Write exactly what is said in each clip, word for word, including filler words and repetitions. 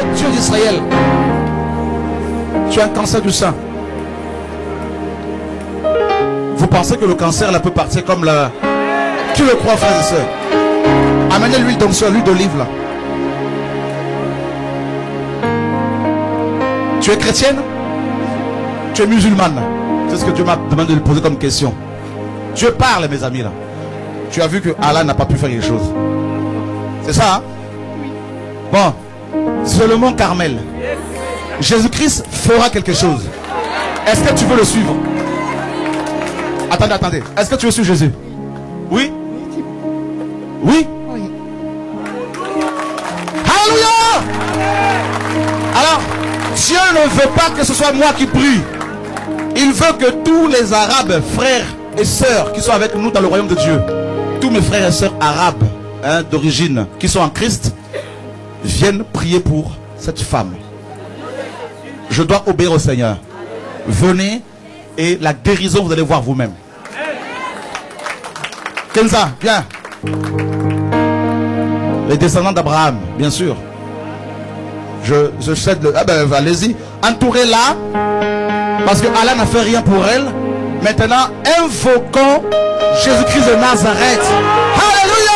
Dieu d'Israël, tu as un cancer du sein. Vous pensez que le cancer là peut partir comme la... Qui le croit, frères et sœurs? Amenez l'huile d'onction, l'huile d'olive là. Tu es chrétienne? Tu es musulmane? C'est ce que Dieu m'a demandé de lui poser comme question. Dieu parle, mes amis là. Tu as vu que Allah n'a pas pu faire quelque chose. C'est ça, hein? Bon, c'est le mont Carmel. Jésus-Christ fera quelque chose. Est-ce que tu veux le suivre? Attendez, attendez. Est-ce que tu veux suivre Jésus? Oui? Oui? Alléluia! Alors, Dieu ne veut pas que ce soit moi qui prie. Il veut que tous les Arabes, frères et sœurs qui sont avec nous dans le royaume de Dieu, tous mes frères et sœurs arabes hein, d'origine qui sont en Christ, viennent prier pour cette femme. Je dois obéir au Seigneur. Venez et la guérison, vous allez voir vous-même. Kenza, viens. Les descendants d'Abraham, bien sûr. Je, je cède le... Ah ben, allez-y. Entourez-la. Parce que Allah n'a fait rien pour elle. Maintenant, invoquons Jésus-Christ de Nazareth. Alléluia!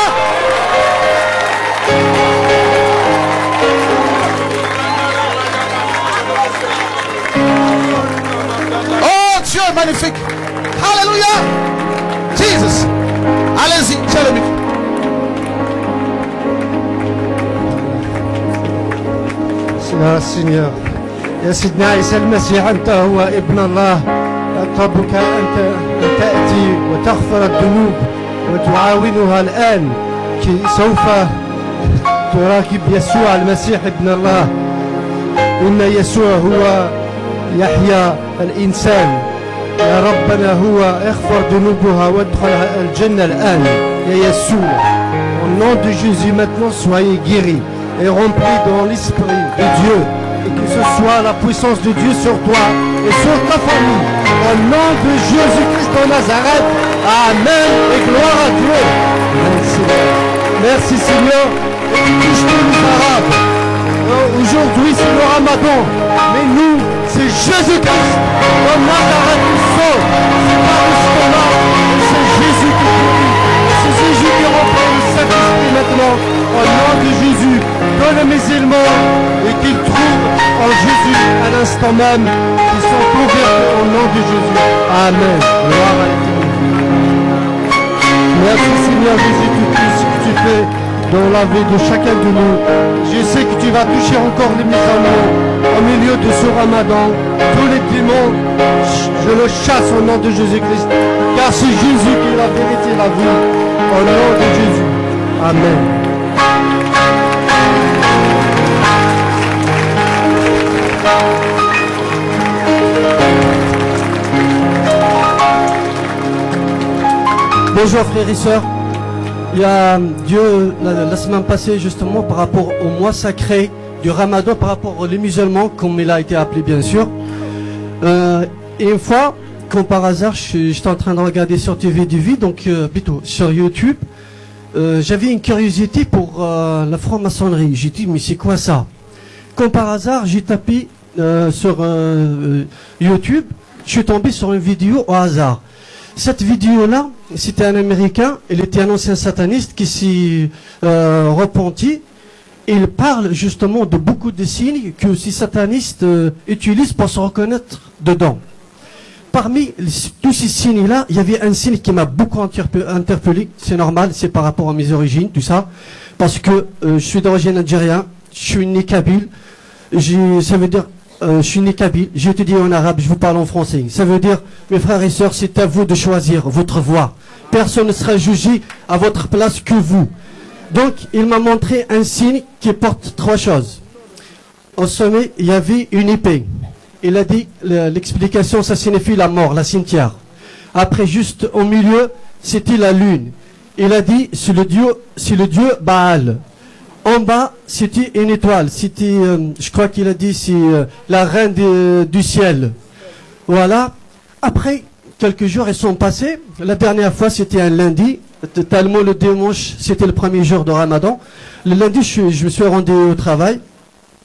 Oh, Dieu est magnifique. Alléluia! Jesus. Allez-y, tiens le micro. يا سينيور يا سيدنا عيسى المسيح أنت هو ابن الله. أطلبك أنت أن تأتي وتغفر الذنوب وتعاونها الآن كي سوف تراقب يسوع المسيح ابن الله. إن يسوع هو يحيى الإنسان. يا ربنا هو اغفر ذنوبها وادخلها الجنة الآن يا يسوع. Au nom de Jésus maintenant soyez guéris et remplis dans l'esprit de Dieu et que ce soit la puissance de Dieu sur toi et sur ta famille. Au nom de Jésus-Christ de Nazareth. Amen et gloire à Dieu. Merci, Merci Seigneur. Et tu touches tous les Arabes. Aujourd'hui c'est le Ramadan, mais nous c'est Jésus-Christ de Nazareth qui sauve. C'est pas le stomac, c'est Jésus qui guérit. C'est Jésus qui remplit le Saint-Esprit maintenant. Au nom de Jésus, donne les musulmans et qu'ils trouvent en Jésus à l'instant même qu'ils sont convertis au nom de Jésus. Amen. Gloire à l'éternel. Merci Seigneur Jésus pour tout ce que tu fais dans la vie de chacun de nous. Je sais que tu vas toucher encore les musulmans au milieu de ce Ramadan. Tous les démons, je le chasse au nom de Jésus-Christ. Car c'est Jésus qui est la vérité et la vie. Au nom de Jésus. Amen. Bonjour frères et sœurs. Il y a Dieu la, la semaine passée justement par rapport au mois sacré du Ramadan, par rapport aux musulmans comme il a été appelé bien sûr. Euh, et une fois, comme par hasard, j'étais en train de regarder sur T V du V, donc euh, plutôt sur YouTube. Euh, J'avais une curiosité pour euh, la franc-maçonnerie. J'ai dit mais c'est quoi ça? Comme par hasard, j'ai tapé euh, sur euh, YouTube. Je suis tombé sur une vidéo au hasard. Cette vidéo-là, c'était un Américain, il était un ancien sataniste qui s'est euh, repenti. Il parle justement de beaucoup de signes que ces satanistes euh, utilisent pour se reconnaître dedans. Parmi tous ces signes-là, il y avait un signe qui m'a beaucoup interpellé. C'est normal, c'est par rapport à mes origines, tout ça. Parce que euh, je suis d'origine algérienne, je suis né kabyle. Ça veut dire... Euh, je suis né kabyle, je te dis en arabe, je vous parle en français. Ça veut dire, mes frères et sœurs, c'est à vous de choisir votre voie. Personne ne sera jugé à votre place que vous. Donc, il m'a montré un signe qui porte trois choses. Au sommet, il y avait une épée. Il a dit, l'explication, ça signifie la mort, la cimetière. Après, juste au milieu, c'était la lune. Il a dit, c'est le dieu, c'est le dieu Baal. En bas, c'était une étoile. C'était, euh, je crois qu'il a dit, c'est euh, la reine de, du ciel. Voilà. Après, quelques jours, ils sont passés. La dernière fois, c'était un lundi. Tellement le dimanche, c'était le premier jour de Ramadan. Le lundi, je, je me suis rendu au travail.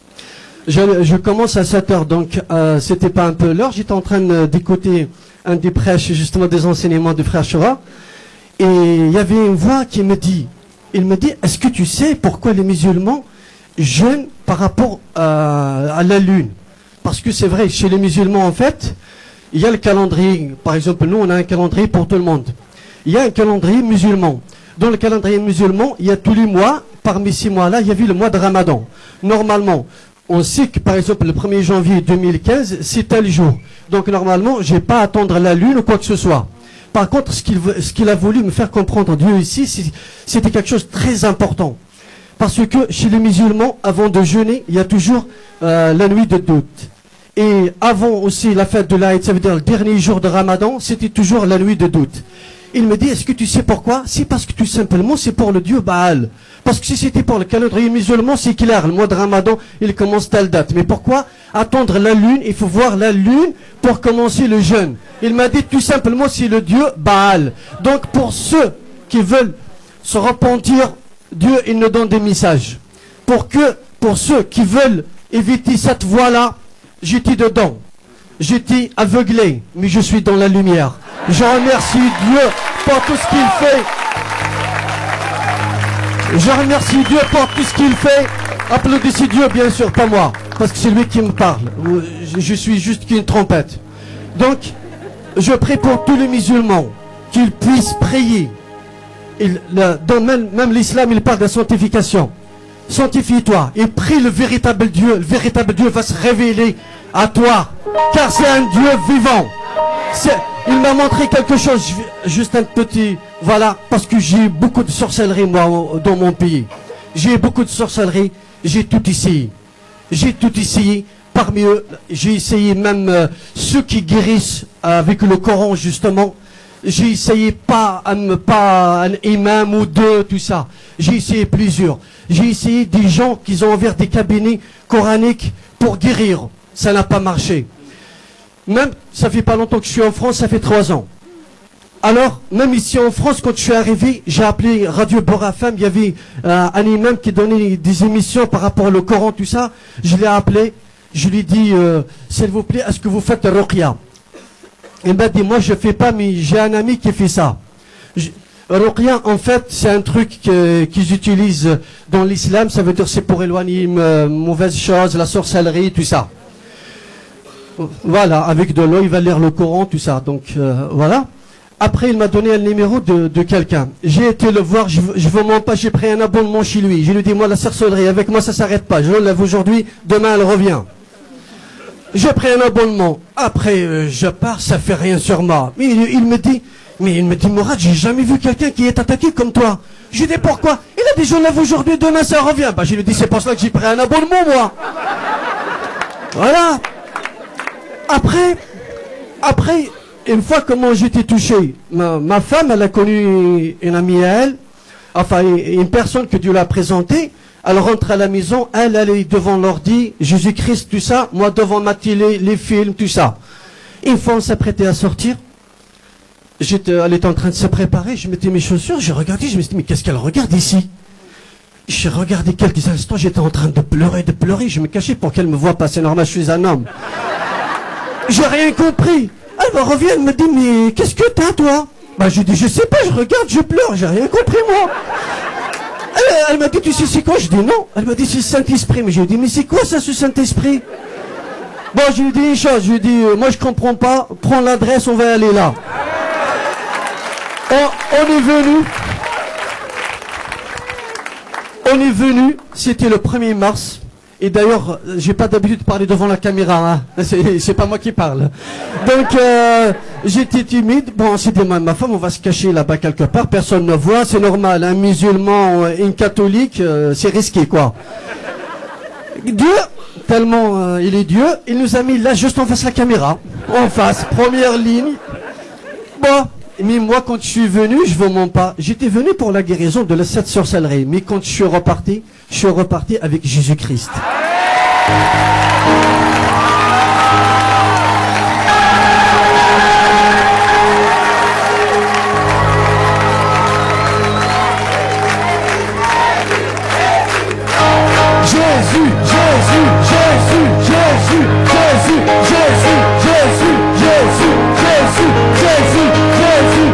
je, je commence à sept heures, donc euh, c'était pas un peu l'heure. J'étais en train d'écouter un des prêches, justement des enseignements du frère Chora. Et il y avait une voix qui me dit, il me dit, est-ce que tu sais pourquoi les musulmans jeûnent par rapport à, à la lune? Parce que c'est vrai, chez les musulmans, en fait, il y a le calendrier. Par exemple, nous, on a un calendrier pour tout le monde. Il y a un calendrier musulman. Dans le calendrier musulman, il y a tous les mois. Parmi ces mois-là, il y avait le mois de Ramadan. Normalement, on sait que, par exemple, le premier janvier deux mille quinze, c'est tel jour. Donc, normalement, je n'ai pas à attendre la lune ou quoi que ce soit. Par contre, ce qu'il ce qu'il a voulu me faire comprendre, Dieu ici, c'était quelque chose de très important. Parce que chez les musulmans, avant de jeûner, il y a toujours euh, la nuit de doute. Et avant aussi la fête de l'Aïd, ça veut dire le dernier jour de Ramadan, c'était toujours la nuit de doute. Il me dit, est-ce que tu sais pourquoi? C'est parce que tout simplement, c'est pour le dieu Baal. Parce que si c'était pour le calendrier musulman, c'est clair, le mois de Ramadan, il commence telle date. Mais pourquoi attendre la lune? Il faut voir la lune pour commencer le jeûne. Il m'a dit, tout simplement, c'est le dieu Baal. Donc, pour ceux qui veulent se repentir, Dieu, il nous donne des messages. Pour que, pour ceux qui veulent éviter cette voie-là, j'étais dedans. J'étais aveuglé, mais je suis dans la lumière. Je remercie Dieu pour tout ce qu'il fait. Je remercie Dieu pour tout ce qu'il fait. Applaudissez Dieu, bien sûr, pas moi, parce que c'est lui qui me parle. Je suis juste qu'une trompette. Donc, je prie pour tous les musulmans qu'ils puissent prier. Il, le, dans même, même l'islam, il parle de la sanctification. Sanctifie-toi et prie le véritable Dieu. Le véritable Dieu va se révéler à toi, car c'est un Dieu vivant. Il m'a montré quelque chose, juste un petit, voilà, parce que j'ai beaucoup de sorcellerie, moi, dans mon pays. J'ai beaucoup de sorcellerie, j'ai tout essayé. J'ai tout essayé. Parmi eux, j'ai essayé même euh, ceux qui guérissent avec le Coran, justement. J'ai essayé pas un, pas un imam ou deux, tout ça. J'ai essayé plusieurs. J'ai essayé des gens qui ont ouvert des cabinets coraniques pour guérir. Ça n'a pas marché. Même, ça fait pas longtemps que je suis en France, ça fait trois ans. Alors, même ici en France, quand je suis arrivé, j'ai appelé Radio Bora F M, il y avait euh, un imam qui donnait des émissions par rapport au Coran, tout ça. Je l'ai appelé, je lui ai dit, euh, s'il vous plaît, est-ce que vous faites Ruqya? Il m'a dit, moi je fais pas, mais j'ai un ami qui fait ça. Je, Ruqya, en fait, c'est un truc que, qu'ils utilisent dans l'islam, ça veut dire c'est pour éloigner une mauvaise chose, la sorcellerie, tout ça. Voilà, avec de l'eau, il va lire le Coran, tout ça. Donc, euh, voilà. Après, il m'a donné un numéro de, de quelqu'un. J'ai été le voir, je ne vous mens pas, j'ai pris un abonnement chez lui. Je lui ai dit, moi, la sorcellerie, avec moi, ça ne s'arrête pas. Je l'enlève aujourd'hui, demain, elle revient. J'ai pris un abonnement. Après, euh, je pars, ça fait rien sur moi. Mais il, il me dit, mais il me dit, Mourad, j'ai jamais vu quelqu'un qui est attaqué comme toi. Je lui ai dit, pourquoi? Il a dit, je l'enlève aujourd'hui, demain, ça revient. Bah, je lui ai dit, c'est pour cela que j'ai pris un abonnement, moi. Voilà. Après, après, une fois que moi j'étais touché, ma, ma femme, elle a connu une amie à elle, enfin une personne que Dieu l'a présentée, elle rentre à la maison, elle, elle est devant l'ordi, Jésus-Christ, tout ça, moi devant ma télé, les films, tout ça. Une fois on s'apprêtait à sortir, j'étais, elle était en train de se préparer, je mettais mes chaussures, j'ai regardé, je me suis dit, mais qu'est-ce qu'elle regarde ici? J'ai regardé quelques instants, j'étais en train de pleurer, de pleurer, je me cachais pour qu'elle me voie pas, c'est normal, je suis un homme. J'ai rien compris. Elle me revient, elle me dit, mais qu'est-ce que t'as, toi? Bah, je dis, je sais pas, je regarde, je pleure, j'ai rien compris, moi. Elle, elle m'a dit, tu sais, c'est quoi? Je dis, non. Elle m'a dit, c'est le Saint-Esprit. Mais je lui ai dit, mais c'est quoi ça, ce Saint-Esprit? Bon, je lui ai dit une chose, je lui ai dit, euh, moi, je comprends pas, prends l'adresse, on va aller là. On, on est venu. On est venu, c'était le premier mars. Et d'ailleurs, j'ai pas d'habitude de parler devant la caméra, hein. C'est pas moi qui parle. Donc, euh, j'étais timide. Bon, c'était ma, ma femme, on va se cacher là-bas quelque part, personne ne voit, c'est normal. Un musulman et une catholique, euh, c'est risqué, quoi. Dieu, tellement euh, il est Dieu, il nous a mis là juste en face de la caméra, en face, première ligne. Bon, mais moi, quand je suis venu, je vous mens pas, j'étais venu pour la guérison de la cette sorcellerie, mais quand je suis reparti, je suis reparti avec Jésus-Christ. Jésus, Jésus, Jésus. Jésus, Jésus, Jésus, Jésus, Jésus, Jésus, Jésus, Jésus.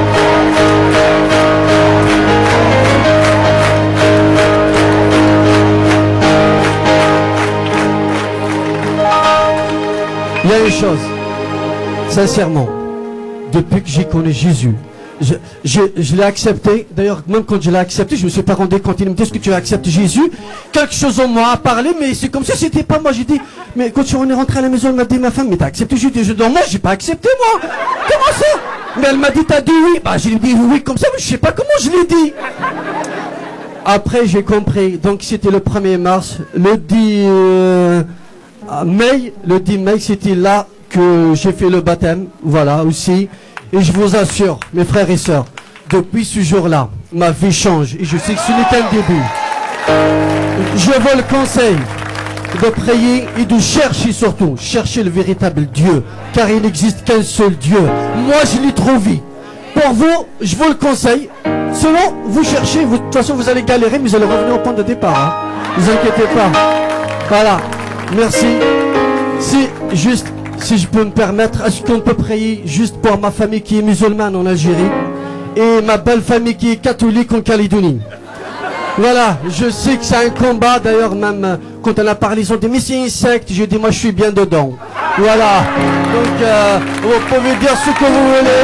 Il y a une chose, sincèrement, depuis que j'ai connu Jésus, je, je, je l'ai accepté. D'ailleurs, même quand je l'ai accepté, je ne me suis pas rendu compte. Il me dit, est-ce que tu acceptes Jésus? Quelque chose en moi a parlé, mais c'est comme si c'était pas moi. J'ai dit, mais quand on est rentré à la maison, elle m'a dit, ma femme, mais t'as accepté Jésus? Je dis, non, moi, j'ai pas accepté, moi. Comment ça? Mais elle m'a dit, t'as dit oui. Bah, j'ai dit oui comme ça, mais je sais pas comment je l'ai dit. Après, j'ai compris. Donc, c'était le premier mars. Le dix euh, mai, le dix mai, c'était là que j'ai fait le baptême. Voilà, aussi. Et je vous assure, mes frères et sœurs, depuis ce jour-là, ma vie change. Et je sais que ce n'est qu'un début. Je vous le conseille de prier et de chercher surtout, chercher le véritable Dieu. Car il n'existe qu'un seul Dieu. Moi, je l'ai trouvé. Pour vous, je vous le conseille. Selon, vous cherchez, vous, de toute façon, vous allez galérer, mais vous allez revenir au point de départ. Hein. Ne vous inquiétez pas. Voilà. Merci. Si, juste... Si je peux me permettre, est-ce qu'on peut prier juste pour ma famille qui est musulmane en Algérie et ma belle famille qui est catholique en Calédonie? Voilà, je sais que c'est un combat, d'ailleurs même quand on a parlé, ils ont dit mais c'est une secte, j'ai dit moi je suis bien dedans. Voilà, donc euh, vous pouvez dire ce que vous voulez.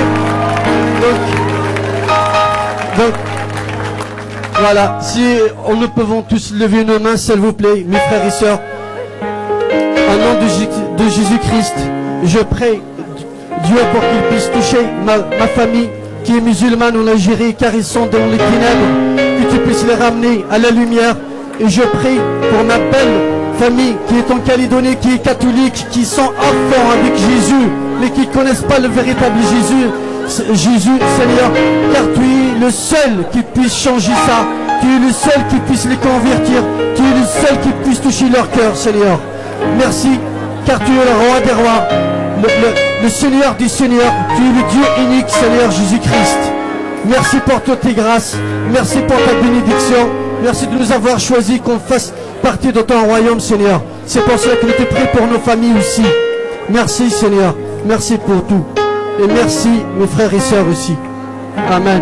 Donc, donc voilà, si on nous pouvons tous lever nos mains s'il vous plaît, mes frères et sœurs. Au nom de, de Jésus-Christ, je prie Dieu pour qu'il puisse toucher ma, ma famille qui est musulmane en Algérie, car ils sont dans les ténèbres, que tu puisses les ramener à la lumière. Et je prie pour ma belle famille qui est en Calédonie, qui est catholique, qui sont enfants avec Jésus, mais qui ne connaissent pas le véritable Jésus. Jésus, Seigneur, car tu es le seul qui puisse changer ça. Tu es le seul qui puisse les convertir. Tu es le seul qui puisse toucher leur cœur, Seigneur. Merci, car tu es le roi des rois, le, le, le Seigneur des seigneurs, tu es le Dieu unique, Seigneur Jésus-Christ. Merci pour toutes tes grâces, merci pour ta bénédiction, merci de nous avoir choisi qu'on fasse partie de ton royaume, Seigneur. C'est pour cela que nous te prions pour nos familles aussi. Merci, Seigneur, merci pour tout. Et merci, mes frères et sœurs aussi. Amen.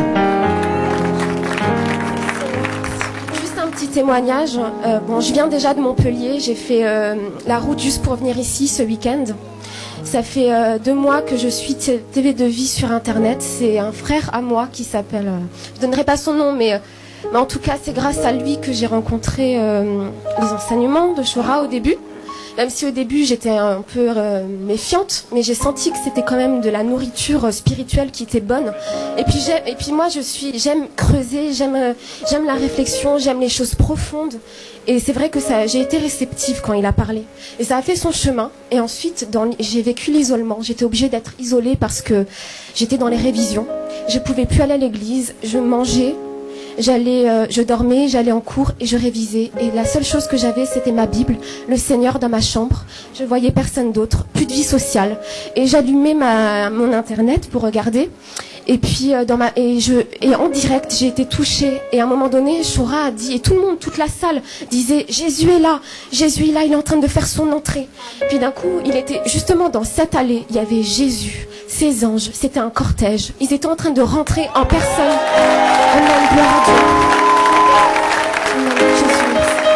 Témoignage. Euh, bon, je viens déjà de Montpellier. J'ai fait euh, la route juste pour venir ici ce week-end. Ça fait euh, deux mois que je suis T V de vie sur Internet. C'est un frère à moi qui s'appelle... Euh, je donnerai pas son nom, mais, euh, mais en tout cas, c'est grâce à lui que j'ai rencontré euh, les enseignements de Shura au début. Même si au début j'étais un peu euh, méfiante, mais j'ai senti que c'était quand même de la nourriture euh, spirituelle qui était bonne. Et puis j'aime, et puis moi je suis, j'aime creuser, j'aime, euh, j'aime la réflexion, j'aime les choses profondes. Et c'est vrai que ça, j'ai été réceptive quand il a parlé. Et ça a fait son chemin. Et ensuite, dans, j'ai vécu l'isolement. J'étais obligée d'être isolée parce que j'étais dans les révisions. Je pouvais plus aller à l'église. Je mangeais. J'allais, euh, je dormais, j'allais en cours et je révisais. Et la seule chose que j'avais, c'était ma Bible, le Seigneur dans ma chambre. Je voyais personne d'autre, plus de vie sociale. Et j'allumais ma, mon internet pour regarder. Et puis euh, dans ma et je et en direct, j'ai été touchée. Et à un moment donné, Shura a dit, et tout le monde, toute la salle disait, Jésus est là, Jésus est là, il est en train de faire son entrée. Puis d'un coup, il était justement dans cette allée, il y avait Jésus, ses anges, c'était un cortège. Ils étaient en train de rentrer en personne. Amen, gloire à Dieu. Amen, Jésus,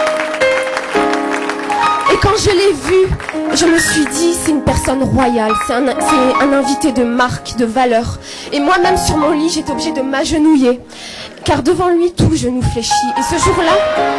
merci. Et quand je l'ai vu, je me suis dit, c'est une personne royale, c'est un, c'est un invité de marque, de valeur. Et moi-même sur mon lit, j'étais obligée de m'agenouiller, car devant lui, tout genou fléchit. Et ce jour-là,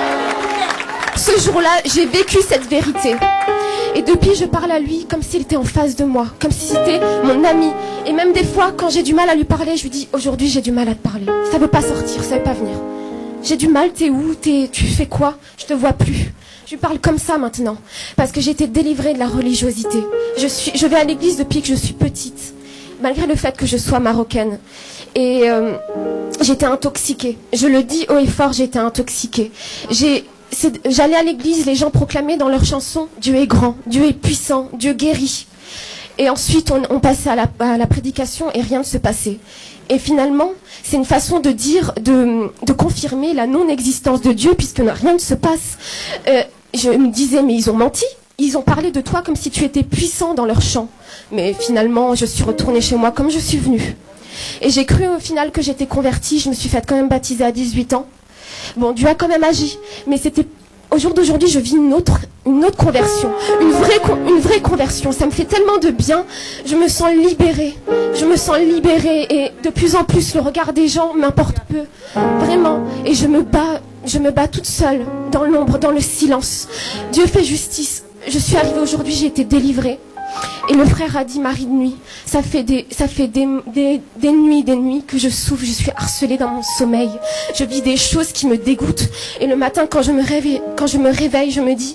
ce jour-là, j'ai vécu cette vérité. Et depuis, je parle à lui comme s'il était en face de moi, comme si c'était mon ami. Et même des fois, quand j'ai du mal à lui parler, je lui dis, aujourd'hui, j'ai du mal à te parler. Ça veut pas sortir, ça veut pas venir. J'ai du mal, t'es où, t'es, tu fais quoi? Je te vois plus. Je lui parle comme ça maintenant, parce que j'ai été délivrée de la religiosité. Je suis, je vais à l'église depuis que je suis petite, malgré le fait que je sois marocaine. Et euh, j'étais intoxiquée. Je le dis haut et fort, j'étais intoxiquée. J'ai, j'allais à l'église, les gens proclamaient dans leurs chansons « Dieu est grand, Dieu est puissant, Dieu guérit ». Et ensuite, on, on passait à la, à la prédication et rien ne se passait. Et finalement, c'est une façon de dire, de, de confirmer la non-existence de Dieu, puisque rien ne se passe. Euh, je me disais, mais ils ont menti. ils ont parlé de toi comme si tu étais puissant dans leur chant. Mais finalement, je suis retournée chez moi comme je suis venue. Et j'ai cru au final que j'étais convertie. Je me suis faite quand même baptiser à dix-huit ans. Bon, Dieu a quand même agi. Mais c'était... Au jour d'aujourd'hui, je vis une autre, une autre conversion. Une vraie, une vraie conversion. Ça me fait tellement de bien. Je me sens libérée. Je me sens libérée. Et de plus en plus, le regard des gens m'importe peu. Vraiment. Et je me bats, je me bats toute seule. Dans l'ombre, dans le silence. Dieu fait justice. Je suis arrivée aujourd'hui, j'ai été délivrée. Et le frère a dit, Marie de nuit, ça fait des, ça fait des, des, des nuits, des nuits que je souffre, je suis harcelée dans mon sommeil. Je vis des choses qui me dégoûtent. Et le matin, quand je me réveille, quand je me réveille, je me dis,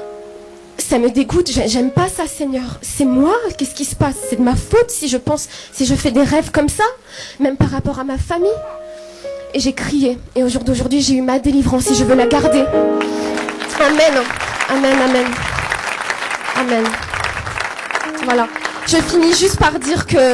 ça me dégoûte, j'aime pas ça, Seigneur. C'est moi, qu'est-ce qui se passe? C'est de ma faute si je pense, si je fais des rêves comme ça, même par rapport à ma famille. Et j'ai crié. Et au jour d'aujourd'hui, j'ai eu ma délivrance et je veux la garder. Amen. Amen, amen. Amen. Voilà. Je finis juste par dire que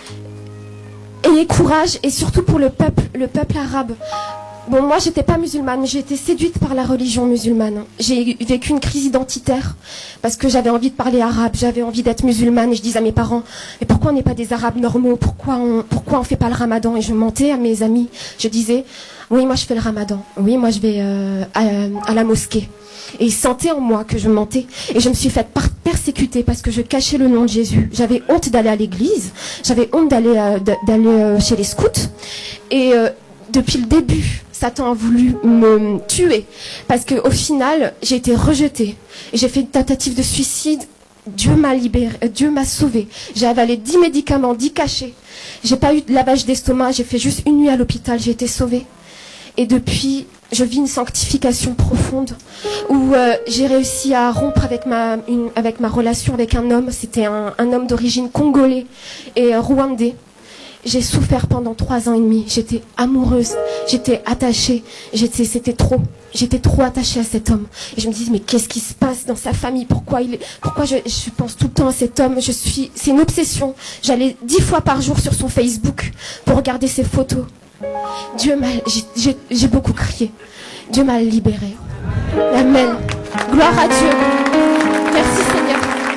ayez courage, et surtout pour le peuple, le peuple arabe. Bon, moi, j'étais pas musulmane, mais j'ai été séduite par la religion musulmane. J'ai vécu une crise identitaire parce que j'avais envie de parler arabe, j'avais envie d'être musulmane, et je disais à mes parents, mais pourquoi on n'est pas des arabes normaux? Pourquoi on, pourquoi on fait pas le ramadan? Et je mentais à mes amis. Je disais, oui, moi je fais le ramadan. Oui, moi je vais euh, à, à la mosquée. Et ils sentaient en moi que je mentais. Et je me suis faite persécuter parce que je cachais le nom de Jésus. J'avais honte d'aller à l'église. J'avais honte d'aller euh, d'aller euh, chez les scouts. Et euh, depuis le début, Satan a voulu me tuer. Parce qu'au final, j'ai été rejetée. Et j'ai fait une tentative de suicide. Dieu m'a libérée. Euh, Dieu m'a sauvée. J'ai avalé dix médicaments, dix cachets. J'ai pas eu de lavage d'estomac. J'ai fait juste une nuit à l'hôpital. J'ai été sauvée. Et depuis, je vis une sanctification profonde où euh, j'ai réussi à rompre avec ma, une, avec ma relation avec un homme. C'était un, un homme d'origine congolais et euh, rwandais. J'ai souffert pendant trois ans et demi. J'étais amoureuse, j'étais attachée, j'étais, c'était trop. J'étais trop attachée à cet homme. Et je me disais, mais qu'est-ce qui se passe dans sa famille? Pourquoi il est, pourquoi je, je pense tout le temps à cet homme? Je suis, c'est une obsession. J'allais dix fois par jour sur son Facebook pour regarder ses photos. Dieu m'a, j'ai, j'ai beaucoup crié. Dieu m'a libérée. Amen. Gloire à Dieu. Merci Seigneur.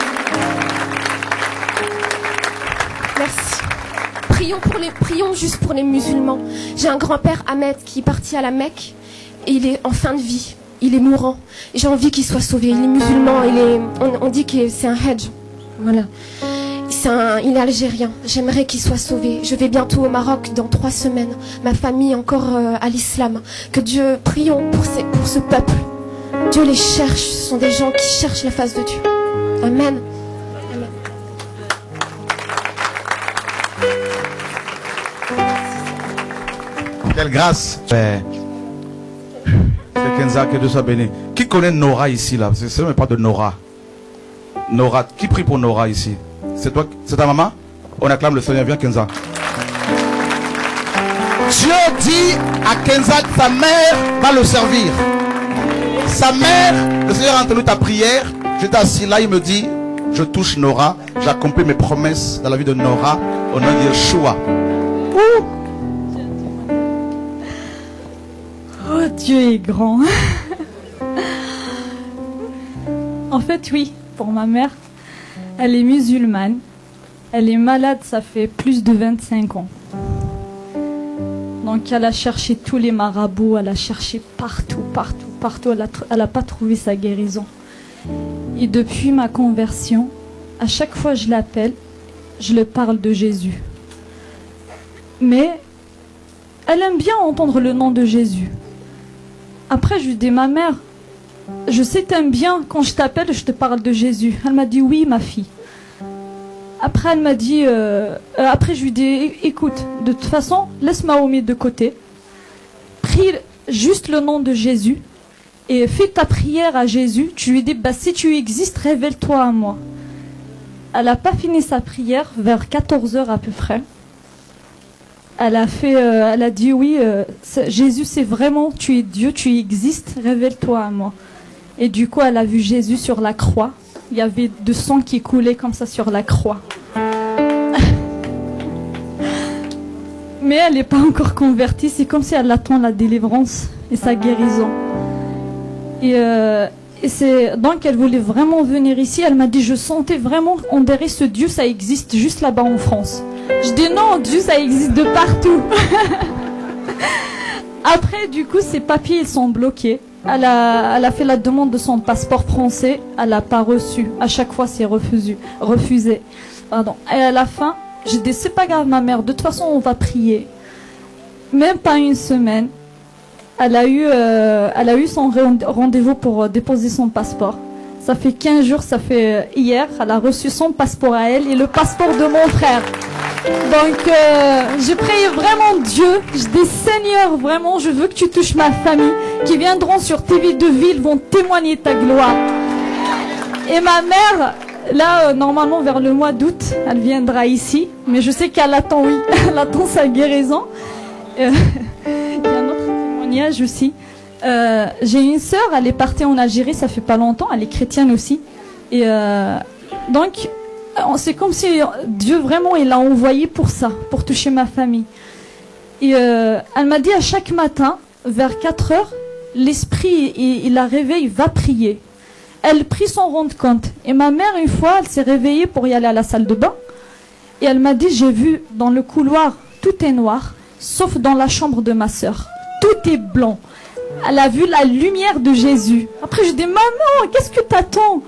Merci. Prions pour les, prions juste pour les musulmans. J'ai un grand-père Ahmed qui est parti à la Mecque et il est en fin de vie. Il est mourant. J'ai envie qu'il soit sauvé. Il est musulman. Il est, on, on dit que c'est un hedge. Voilà. C'est un, il est algérien. J'aimerais qu'il soit sauvé. Je vais bientôt au Maroc dans trois semaines. Ma famille encore euh, à l'islam. Que Dieu, prions pour, ces, pour ce peuple. Dieu les cherche. Ce sont des gens qui cherchent la face de Dieu. Amen. Amen. Quelle grâce. C'est Kenza, que Dieu soit béni. Qui connaît Nora ici là? C'est même pas de Nora. Nora. Qui prie pour Nora ici? C'est toi, c'est ta maman? On acclame le Seigneur. Viens Kenza. Dieu dit à Kenza que sa mère va le servir. Sa mère, le Seigneur a entendu ta prière. J'étais assis là, il me dit, je touche Nora. J'accomplis mes promesses dans la vie de Nora au nom de Yeshua. Ouh. Oh, Dieu est grand. En fait, oui, pour ma mère. Elle est musulmane. Elle est malade, ça fait plus de vingt-cinq ans. Donc elle a cherché tous les marabouts, elle a cherché partout, partout, partout. Elle n'a pas trouvé sa guérison. Et depuis ma conversion, à chaque fois que je l'appelle, je lui parle de Jésus. Mais elle aime bien entendre le nom de Jésus. Après, je lui dis, ma mère, je sais t'aimes bien, quand je t'appelle, je te parle de Jésus. Elle m'a dit, oui, ma fille. Après, elle m'a dit, euh, euh, après, je lui dis, écoute, de toute façon, laisse Mahomet de côté. Prie juste le nom de Jésus et fais ta prière à Jésus. Tu lui dis, bah, si tu existes, révèle-toi à moi. Elle n'a pas fini sa prière, vers quatorze heures à peu près. Elle a fait, euh, elle a dit, oui, euh, Jésus, c'est vraiment, tu es Dieu, tu existes, révèle-toi à moi. Et du coup, elle a vu Jésus sur la croix. Il y avait du sang qui coulait comme ça sur la croix. Mais elle n'est pas encore convertie. C'est comme si elle attend la délivrance et sa guérison. Et euh, et c'est donc elle voulait vraiment venir ici. Elle m'a dit, je sentais vraiment, on dirait ce Dieu, ça existe juste là-bas en France. Je dis non, Dieu, ça existe de partout. Après, du coup, ses papiers, ils sont bloqués. Elle a, elle a fait la demande de son passeport français, elle l'a pas reçu. À chaque fois, c'est refusé. refusé. Pardon. Et à la fin, j'ai dit, c'est pas grave, ma mère, de toute façon, on va prier. Même pas une semaine, elle a eu, euh, elle a eu son rendez-vous pour euh, déposer son passeport. Ça fait quinze jours, ça fait euh, hier, elle a reçu son passeport à elle et le passeport de mon frère. Donc, euh, je prie vraiment Dieu. Je dis, Seigneur, vraiment, je veux que tu touches ma famille, qui viendront sur T V deux villes, vont témoigner ta gloire. Et ma mère, là, euh, normalement, vers le mois d'août, elle viendra ici. Mais je sais qu'elle attend, oui, elle attend sa guérison. Euh, il y a un autre témoignage aussi. Euh, j'ai une sœur, elle est partie en Algérie, ça fait pas longtemps, elle est chrétienne aussi. Et euh, donc, c'est comme si Dieu vraiment il l'a envoyé pour ça, pour toucher ma famille. Et euh, elle m'a dit à chaque matin, vers quatre heures, l'esprit, il, il la réveille, va prier. Elle prie sans rendre compte. Et ma mère, une fois, elle s'est réveillée pour y aller à la salle de bain. Et elle m'a dit, j'ai vu dans le couloir, tout est noir, sauf dans la chambre de ma sœur. Tout est blanc. Elle a vu la lumière de Jésus. Après, je dis, maman, qu'est-ce que t'attends?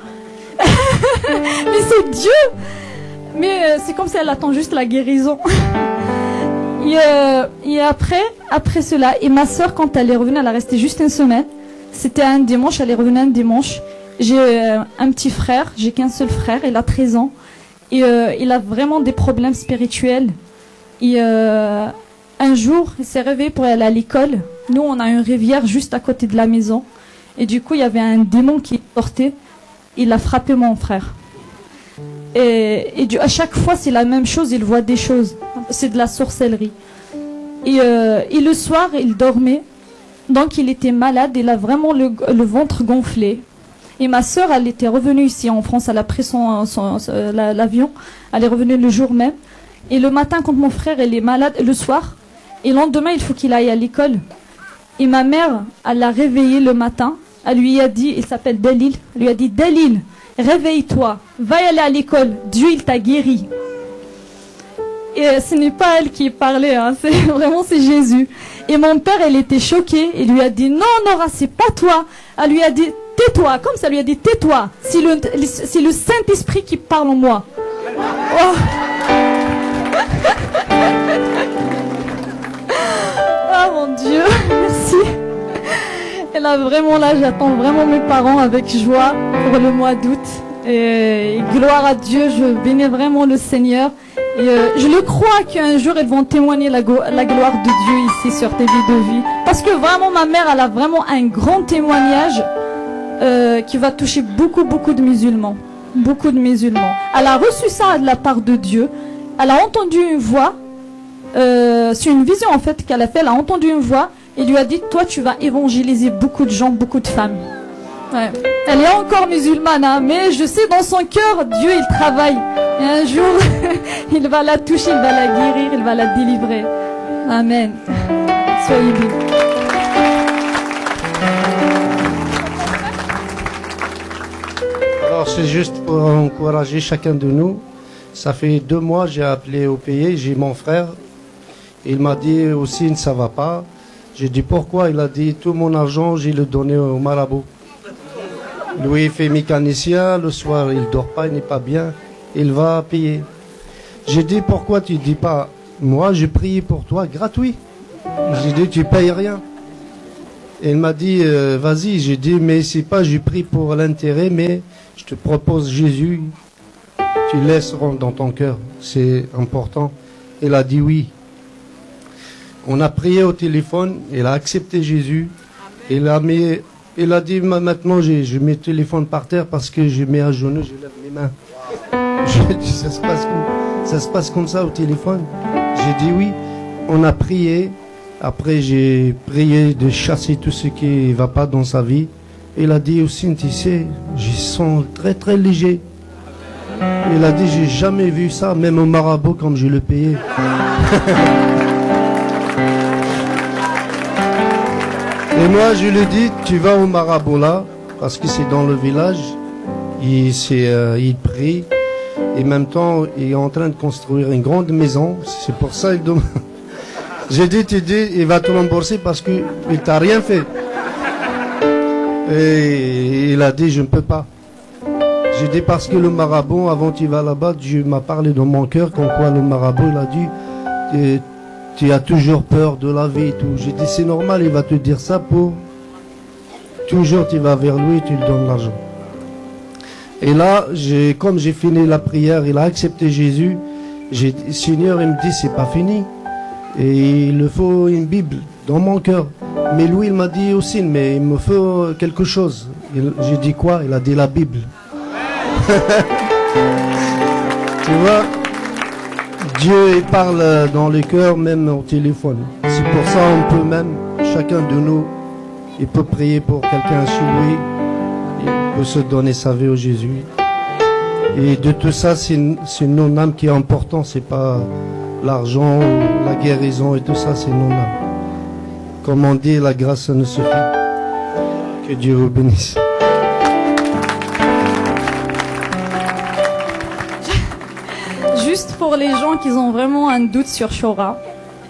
Mais c'est Dieu. Mais euh, c'est comme si elle attend juste la guérison. et, euh, et après, après cela, et ma soeur, quand elle est revenue, elle a resté juste une semaine. C'était un dimanche, elle est revenue un dimanche. J'ai euh, un petit frère, j'ai qu'un seul frère, il a treize ans. Et euh, il a vraiment des problèmes spirituels. Et euh, un jour, il s'est réveillé pour aller à l'école. Nous, on a une rivière juste à côté de la maison. Et du coup, il y avait un démon qui sortait. Il a frappé mon frère. Et, et du, à chaque fois, c'est la même chose. Il voit des choses. C'est de la sorcellerie. Et, euh, et le soir, il dormait. Donc, il était malade. Il a vraiment le, le ventre gonflé. Et ma soeur, elle était revenue ici en France. Elle a pris son, son, son, l'avion. Elle est revenue le jour même. Et le matin, quand mon frère il est malade, le soir, et le lendemain, il faut qu'il aille à l'école. Et ma mère, elle l'a réveillé le matin. Elle lui a dit, il s'appelle Dalil, elle lui a dit, Dalil, réveille-toi, va y aller à l'école, Dieu il t'a guéri. Et ce n'est pas elle qui parlait, hein, c'est vraiment c'est Jésus. Et mon père, il était choqué, il lui a dit, non Nora, c'est pas toi. Elle lui a dit, tais-toi, comme ça, elle lui a dit, tais-toi, c'est le, c'est le Saint-Esprit qui parle en moi. Oh. Oh mon Dieu, merci. Et là, vraiment, là, j'attends vraiment mes parents avec joie pour le mois d'août. Et, et gloire à Dieu, je bénis vraiment le Seigneur. Et euh, je le crois qu'un jour, ils vont témoigner la, la gloire de Dieu ici sur T V deux Vie. Parce que vraiment, ma mère, elle a vraiment un grand témoignage euh, qui va toucher beaucoup, beaucoup de musulmans. Beaucoup de musulmans. Elle a reçu ça de la part de Dieu. Elle a entendu une voix. Euh, c'est une vision, en fait, qu'elle a fait. Elle a entendu une voix. Il lui a dit, toi tu vas évangéliser beaucoup de gens, beaucoup de femmes. Ouais. Elle est encore musulmane, hein, mais je sais dans son cœur, Dieu il travaille. Et un jour, il va la toucher, il va la guérir, il va la délivrer. Amen. Soyez bénis. Alors c'est juste pour encourager chacun de nous. Ça fait deux mois, j'ai appelé au pays, j'ai mon frère. Il m'a dit aussi, ça va pas. J'ai dit pourquoi? Il a dit tout mon argent, j'ai le donné au marabout. Lui, il fait mécanicien, le soir, il dort pas, il n'est pas bien, il va payer. J'ai dit pourquoi tu dis pas, moi j'ai prié pour toi gratuit. J'ai dit tu payes rien. Et il m'a dit euh, vas-y. J'ai dit mais c'est pas j'ai pris pour l'intérêt, mais je te propose Jésus, tu laisses rentrer dans ton cœur, c'est important. Il a dit oui. On a prié au téléphone, il a accepté Jésus. Il a, mis, il a dit maintenant je, je mets le téléphone par terre parce que je mets à genoux, je lève mes mains. J'ai dit ça se, passe comme, ça se passe comme ça au téléphone. J'ai dit oui. On a prié. Après j'ai prié de chasser tout ce qui ne va pas dans sa vie. Il a dit aussi, tu sais, je sens très très léger. Il a dit j'ai jamais vu ça, même au marabout comme je le payais. Et moi, je lui dis, tu vas au marabout là, parce que c'est dans le village, il, euh, il prie, et en même temps, il est en train de construire une grande maison. C'est pour ça qu'il demande. J'ai dit, tu dis, il va te rembourser parce qu'il ne t'a rien fait. Et il a dit, je ne peux pas. J'ai dit, parce que le marabout, avant qu'il va là-bas, Dieu m'a parlé dans mon cœur, comme quoi le marabout, il a dit, tu as toujours peur de la vie et tout. J'ai dit, c'est normal, il va te dire ça pour... Toujours, tu vas vers lui et tu lui donnes l'argent. Et là, comme j'ai fini la prière, il a accepté Jésus. J'ai dit, Seigneur, il me dit, c'est pas fini. Et il me faut une Bible dans mon cœur. Mais lui, il m'a dit aussi, mais il me faut quelque chose. J'ai dit quoi? Il a dit la Bible. Tu vois, Dieu il parle dans le cœur, même au téléphone. C'est pour ça on peut même, chacun de nous, il peut prier pour quelqu'un chez lui. Il peut se donner sa vie au Jésus. Et de tout ça, c'est nos âmes qui est important. C'est pas l'argent, la guérison et tout ça, c'est nos âmes. Comme on dit, la grâce ça ne suffit. Que Dieu vous bénisse. Juste pour les gens qui ont vraiment un doute sur Shora,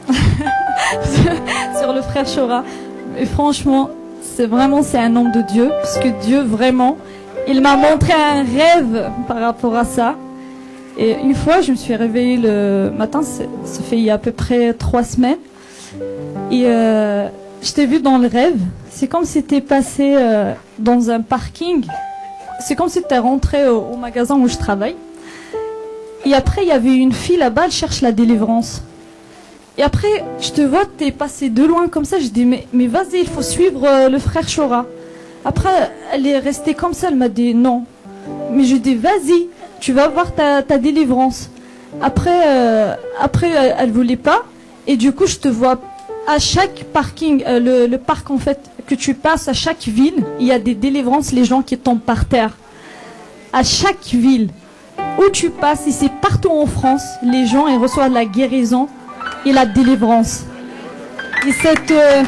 sur le frère Shora, et franchement, c'est vraiment c'est un homme de Dieu, parce que Dieu vraiment, il m'a montré un rêve par rapport à ça. Et une fois, je me suis réveillée le matin, ça fait il y a à peu près trois semaines, et euh, je t'ai vu dans le rêve. C'est comme si tu étais passé euh, dans un parking. C'est comme si tu es rentré au, au magasin où je travaille. Et après, il y avait une fille là-bas, elle cherche la délivrance. Et après, je te vois, t'es passé de loin comme ça. Je dis, mais, mais vas-y, il faut suivre euh, le frère Shora. Après, elle est restée comme ça, elle m'a dit non. Mais je dis, vas-y, tu vas voir ta, ta délivrance. Après, euh, après euh, elle voulait pas. Et du coup, je te vois à chaque parking, euh, le, le parc en fait, que tu passes, à chaque ville, il y a des délivrances, les gens qui tombent par terre. À chaque ville où tu passes, et c'est partout en France, les gens ils reçoivent la guérison et la délivrance. Et cette euh...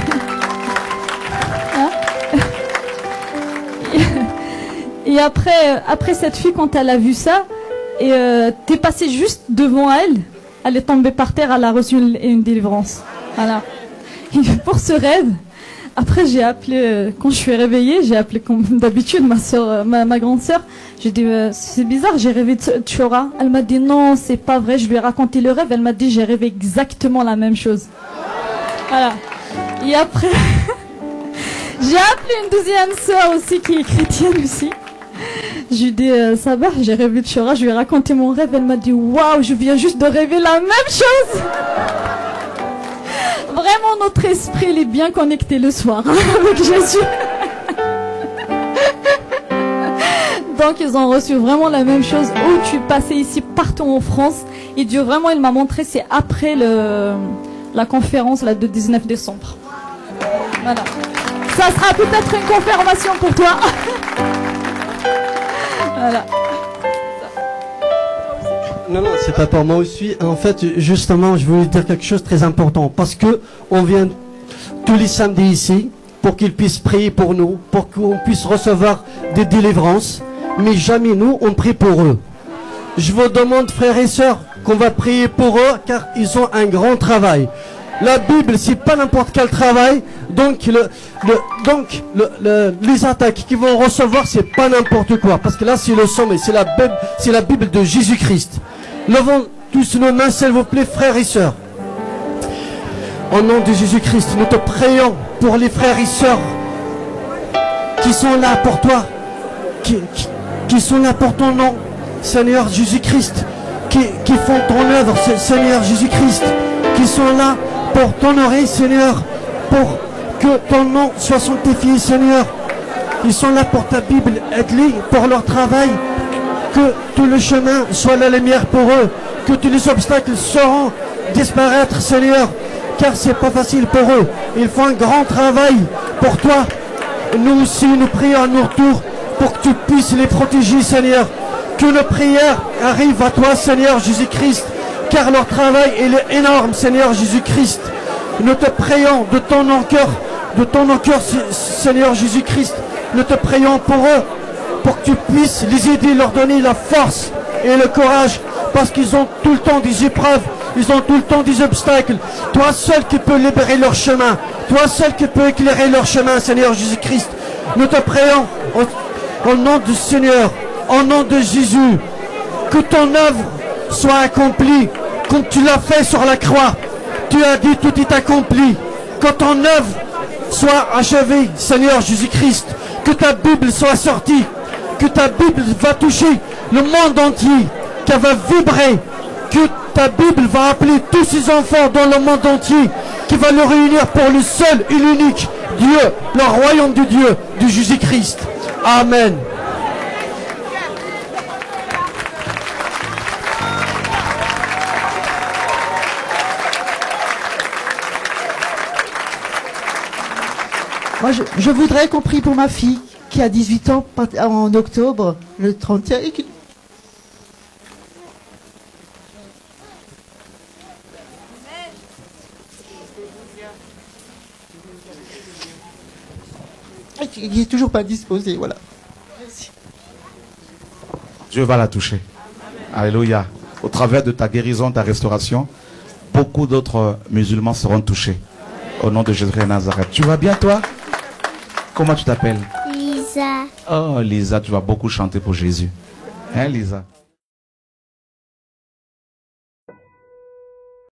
hein? Et après, après cette fille, quand elle a vu ça, et euh, t'es passé juste devant elle, elle est tombée par terre, elle a reçu une, une délivrance. Voilà. Et pour ce rêve, après j'ai appelé, quand je suis réveillée, j'ai appelé comme d'habitude ma soeur, ma, ma grande sœur. J'ai dit euh, c'est bizarre, j'ai rêvé de Shora. Elle m'a dit non, c'est pas vrai. Je lui ai raconté le rêve. Elle m'a dit j'ai rêvé exactement la même chose. Voilà. Et après, j'ai appelé une deuxième sœur aussi qui est chrétienne aussi. Je lui ai dit euh, ça va, j'ai rêvé de Shora. Je lui ai raconté mon rêve. Elle m'a dit waouh, je viens juste de rêver la même chose. Vraiment, notre esprit il est bien connecté le soir hein, avec Jésus. Donc ils ont reçu vraiment la même chose. Où tu passais ici partout en France. Et Dieu vraiment il m'a montré, c'est après le, la conférence là, de dix-neuf décembre. Voilà. Ça sera peut-être une confirmation pour toi. Voilà. Non, non, c'est pas pour moi aussi. En fait, justement, je voulais dire quelque chose de très important. Parce que on vient tous les samedis ici pour qu'ils puissent prier pour nous, pour qu'on puisse recevoir des délivrances. Mais jamais nous, on prie pour eux. Je vous demande, frères et sœurs, qu'on va prier pour eux, car ils ont un grand travail. La Bible, c'est pas n'importe quel travail. Donc, le, le, donc le, le, les attaques qu'ils vont recevoir, c'est pas n'importe quoi. Parce que là, c'est le sommet, c'est la Bible, c'est la Bible de Jésus-Christ. Levons tous nos mains, s'il vous plaît, frères et sœurs. Au nom de Jésus-Christ, nous te prions pour les frères et sœurs qui sont là pour toi, qui, qui, qui sont là pour ton nom, Seigneur Jésus-Christ, qui, qui font ton œuvre, Seigneur Jésus-Christ, qui sont là pour t'honorer, Seigneur, pour que ton nom soit sanctifié, Seigneur. Ils sont là pour ta Bible, aide-les pour leur travail, que tout le chemin soit la lumière pour eux, que tous les obstacles sauront disparaître, Seigneur, car c'est pas facile pour eux. Ils font un grand travail pour toi. Nous aussi, nous prions à notre tour pour que tu puisses les protéger, Seigneur. Que nos prières arrivent à toi, Seigneur Jésus-Christ, car leur travail il est énorme, Seigneur Jésus-Christ. Nous te prions de ton cœur, de ton cœur, Seigneur Jésus-Christ, Nous te prions pour eux, pour que tu puisses les aider, leur donner la force et le courage, parce qu'ils ont tout le temps des épreuves, ils ont tout le temps des obstacles. Toi seul qui peux libérer leur chemin, toi seul qui peux éclairer leur chemin, Seigneur Jésus-Christ. Nous te prions au, au nom du Seigneur, au nom de Jésus, que ton œuvre soit accomplie comme tu l'as fait sur la croix. Tu as dit tout est accompli. Que ton œuvre soit achevée, Seigneur Jésus-Christ. Que ta Bible soit sortie. Que ta Bible va toucher le monde entier. Qu'elle va vibrer. Que ta Bible va appeler tous ces enfants dans le monde entier. Qui va le réunir pour le seul et l'unique Dieu, le royaume de Dieu, de Jésus-Christ. Amen. Moi, je, je voudrais qu'on prie pour ma fille qui a dix-huit ans en octobre, le trente et un. Et qui... qui est toujours pas disposé, voilà. Merci. Dieu va la toucher. Alléluia. Au travers de ta guérison, ta restauration, beaucoup d'autres musulmans seront touchés. Au nom de Jésus de Nazareth. Tu vas bien, toi? Comment tu t'appelles? Lisa. Oh, Lisa, tu vas beaucoup chanter pour Jésus. Hein, Lisa?